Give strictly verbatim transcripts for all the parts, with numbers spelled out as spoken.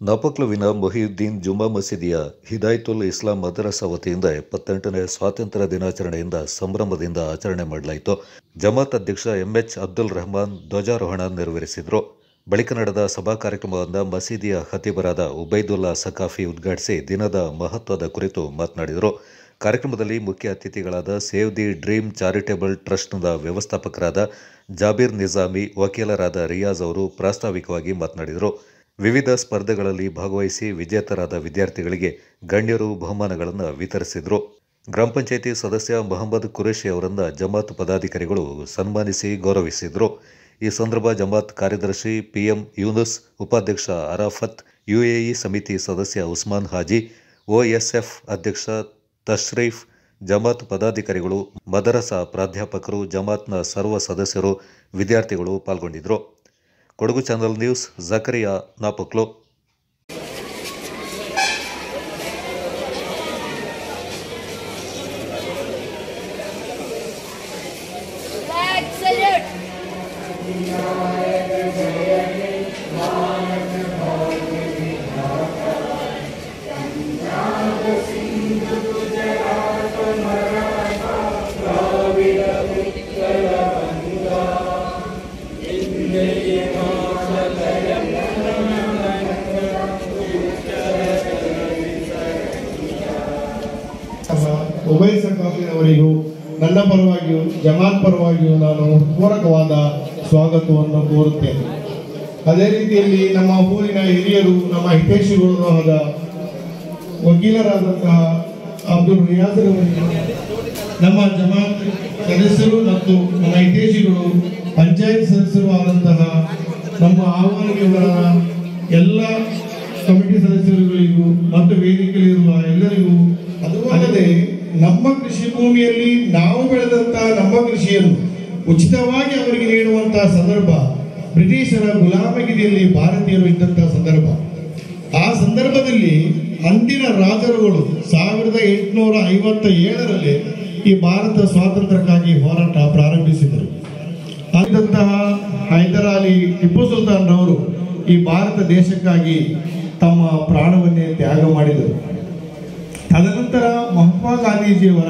ನಾಪಕ್ಲುವಿನ ಮೊಹಿಯುದ್ದೀನ್ ಜುಮ್ಮಾ ಮಸೀದಿಯ ಹಿದಾಯತುಲ್ ಇಸ್ಲಾಂ ಮದರಸಾ ವತಿಯಿಂದ ಎಪ್ಪತ್ತೆಂಟನೇ ಸ್ವಾತಂತ್ರ್ಯ ದಿನಾಚರಣೆಯಿಂದ ಸಂಭ್ರಮದಿಂದ ಆಚರಣೆ ಮಾಡಲಾಯಿತು. ಜಮಾತ್ ಅಧ್ಯಕ್ಷ ಎಂ ಎಚ್ ಅಬ್ದುಲ್ ರೆಹಮಾನ್ ಧ್ವಜಾರೋಹಣ ನೆರವೇರಿಸಿದರು. ಬಳಿಕ ನಡೆದ ಸಭಾ ಕಾರ್ಯಕ್ರಮವನ್ನು ಮಸೀದಿಯ ಖತೀಬರಾದ ಉಬೈದುಲ್ಲಾ ಸಕಾಫಿ ಉದ್ಘಾಟಿಸಿ ದಿನದ ಮಹತ್ವದ ಕುರಿತು ಮಾತನಾಡಿದರು. ಕಾರ್ಯಕ್ರಮದಲ್ಲಿ ಮುಖ್ಯ ಅತಿಥಿಗಳಾದ ಸೇವ್ ದಿ ಡ್ರೀಮ್ ಚಾರಿಟೇಬಲ್ ಟ್ರಸ್ಟ್ನ ವ್ಯವಸ್ಥಾಪಕರಾದ ಜಾಬೀರ್ ನಿಜಾಮಿ, ವಕೀಲರಾದ ರಿಯಾಜ್ ಅವರು ಪ್ರಾಸ್ತಾವಿಕವಾಗಿ ಮಾತನಾಡಿದರು. ವಿವಿಧ ಸ್ಪರ್ಧೆಗಳಲ್ಲಿ ಭಾಗವಹಿಸಿ ವಿಜೇತರಾದ ವಿದ್ಯಾರ್ಥಿಗಳಿಗೆ ಗಣ್ಯರು ಬಹುಮಾನಗಳನ್ನು ವಿತರಿಸಿದರು. ಗ್ರಾಮ ಪಂಚಾಯಿತಿ ಸದಸ್ಯ ಮೊಹಮ್ಮದ್ ಕುರೇಶಿ ಅವರನ್ನು ಜಮಾತ್ ಪದಾಧಿಕಾರಿಗಳು ಸನ್ಮಾನಿಸಿ ಗೌರವಿಸಿದರು. ಈ ಸಂದರ್ಭ ಜಮಾತ್ ಕಾರ್ಯದರ್ಶಿ ಪಿಎಂ ಯೂನುಸ್, ಉಪಾಧ್ಯಕ್ಷ ಅರಾಫತ್, ಯುಎಇ ಸಮಿತಿ ಸದಸ್ಯ ಉಸ್ಮಾನ್ ಹಾಜಿ, ಒಎಸ್ಎಫ್ ಅಧ್ಯಕ್ಷ ತಶ್ರೀಫ್, ಜಮಾತ್ ಪದಾಧಿಕಾರಿಗಳು, ಮದರಸಾ ಪ್ರಾಧ್ಯಾಪಕರು, ಜಮಾತ್ನ ಸರ್ವ ಸದಸ್ಯರು, ವಿದ್ಯಾರ್ಥಿಗಳು ಪಾಲ್ಗೊಂಡಿದ್ದರು. Kodagu channel news, Zakariya, Napoklu. ಉಬೈ ಸಕಾಫಿನವರಿಗೂ ನನ್ನ ಪರವಾಗಿಯೂ ಜಮಾತ್ ಪರವಾಗಿಯೂ ನಾನು ಪೂರಕವಾದ ಸ್ವಾಗತವನ್ನು ಕೋರುತ್ತೇನೆ. ಅದೇ ರೀತಿಯಲ್ಲಿ ನಮ್ಮ ಊರಿನ ಹಿರಿಯರು, ನಮ್ಮ ಹಿತೈಷಿಗಳು ಆದ ವಕೀಲರಾದಂತಹ ಅಬ್ದುಲ್ ರಿಯಾಜ್ ಅವರಿಗೂ, ನಮ್ಮ ಜಮಾತ್ ಸದಸ್ಯರು ಮತ್ತು ನಮ್ಮ ಹಿತೈಷಿಗಳು, ಪಂಚಾಯತ್ ಸದಸ್ಯರು ಆದಂತಹ ನಮ್ಮ ಆಹ್ವಾನಿಯವರ ಎಲ್ಲ ಕಮಿಟಿ ಸದಸ್ಯರುಗಳಿಗೂ ಮತ್ತು ವೇದಿಕೆಯಲ್ಲಿರುವ ಎಲ್ಲರಿಗೂ, ಅದು ಅಲ್ಲದೆ ನಮ್ಮ ಕೃಷಿ ಭೂಮಿಯಲ್ಲಿ ನಾವು ಬೆಳೆದಂತಹ ನಮ್ಮ ಕೃಷಿಯನ್ನು ಉಚಿತವಾಗಿ ಅವರಿಗೆ ನೀಡುವಂತಹ ಸಂದರ್ಭ ಬ್ರಿಟಿಷರ ಗುಲಾಮಗಿರಿಯಲ್ಲಿ ಭಾರತೀಯರು ಇದ್ದಂತಹ ಸಂದರ್ಭ. ಆ ಸಂದರ್ಭದಲ್ಲಿ ಅಂದಿನ ರಾಜರುಗಳು ಸಾವಿರದ ಎಂಟುನೂರ ಐವತ್ತ ಏಳರಲ್ಲಿ ಈ ಭಾರತ ಸ್ವಾತಂತ್ರ್ಯಕ್ಕಾಗಿ ಹೋರಾಟ ಪ್ರಾರಂಭಿಸಿದರು. ಆಗಿದ್ದಂತಹ ಹೈದರ್ ಅಲಿ ಟಿಪ್ಪು ಸುಲ್ತಾನ್ ರವರು ಈ ಭಾರತ ದೇಶಕ್ಕಾಗಿ ತಮ್ಮ ಪ್ರಾಣವನ್ನೇ ತ್ಯಾಗ ಮಾಡಿದರು. ತದನಂತರ ಮಹಾತ್ಮ ಗಾಂಧೀಜಿಯವರ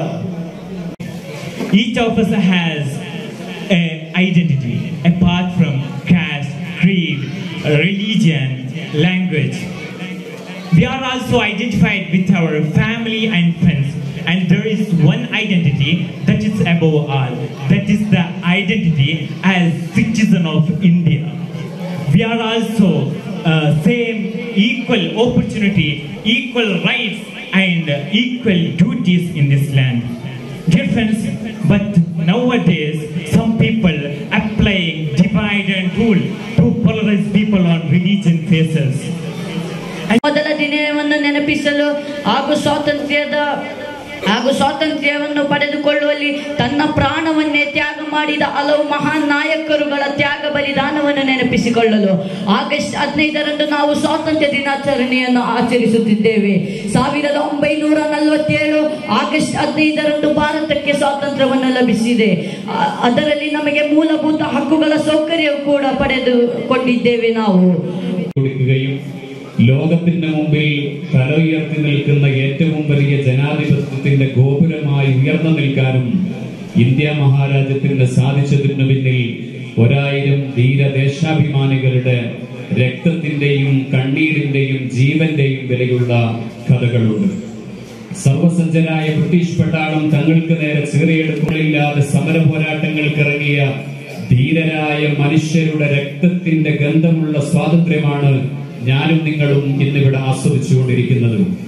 Each of us has an identity apart from caste, creed, religion, language. We are also identified with our family and friends, and there is one identity that is above all. That is the identity as citizen of India. We are also uh, same equal opportunity, equal rights and equal duties in this land. Dear friends, but nowadays some people applying divide and rule to polarize people on religion basis. ಮೊದಲ ದಿನವನ್ನು ನೆನಪಿಸಲು ಹಾಗೂ ಸ್ವಾತಂತ್ರ್ಯದ ಹಾಗೂ ಸ್ವಾತಂತ್ರ್ಯವನ್ನು ಪಡೆದುಕೊಳ್ಳುವಲ್ಲಿ ತನ್ನ ಪ್ರಾಣವನ್ನೇ ತ್ಯಾಗ ಮಾಡಿದ ಹಲವು ಮಹಾನ್ ನಾಯಕರುಗಳ ತ್ಯಾಗ ಬಲಿದಾನವನ್ನು ನೆನಪಿಸಿಕೊಳ್ಳಲು ಆಗಸ್ಟ್ ಹದಿನೈದರಂದು ನಾವು ಸ್ವಾತಂತ್ರ್ಯ ದಿನಾಚರಣೆಯನ್ನು ಆಚರಿಸುತ್ತಿದ್ದೇವೆ. ಸಾವಿರದ ಒಂಬೈನೂರ ನಲವತ್ತೇಳು ಆಗಸ್ಟ್ ಹದಿನೈದರಂದು ಭಾರತಕ್ಕೆ ಸ್ವಾತಂತ್ರ್ಯವನ್ನು ಲಭಿಸಿದೆ. ಅದರಲ್ಲಿ ನಮಗೆ ಮೂಲಭೂತ ಹಕ್ಕುಗಳ ಸೌಕರ್ಯ ಕೂಡ ಪಡೆದುಕೊಂಡಿದ್ದೇವೆ. ನಾವು ലോകത്തിന്റെ മുമ്പിൽ തല ഉയർത്തി നിൽക്കുന്ന ഏറ്റവും വലിയ ജനാധിപത്യത്തിന്റെ ഗോപുരമായി ഉയർന്നു നിൽക്കാനും ഇന്ത്യ മഹാരാജ്യത്തിന് സാധിച്ചതിനു പിന്നിൽ ഒരായിരം ധീരദേശാഭിമാനികളുടെ രക്തത്തിന്റെയും കണ്ണീരിന്റെയും ജീവന്റെയും വിലയുള്ള കഥകളുണ്ട്. സർവസജ്ജനായ ബ്രിട്ടീഷ് പട്ടാളം തങ്ങൾക്ക് നേരെ ചീറിയെടുക്കുകളില്ലാതെ സമര പോരാട്ടങ്ങൾക്കിറങ്ങിയ ധീരരായ മനുഷ്യരുടെ രക്തത്തിന്റെ ഗന്ധമുള്ള സ്വാതന്ത്ര്യമാണ് ഞാനും നിങ്ങളും ഇന്നിവിടെ ആസ്വദിച്ചുകൊണ്ടിരിക്കുന്നത്.